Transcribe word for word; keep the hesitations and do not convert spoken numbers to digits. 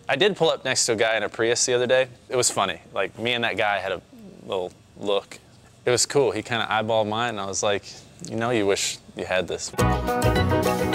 I did pull up next to a guy in a Prius the other day. It was funny. Like, me and that guy had a little look. It was cool. He kind of eyeballed mine, and I was like, you know, you wish you had this.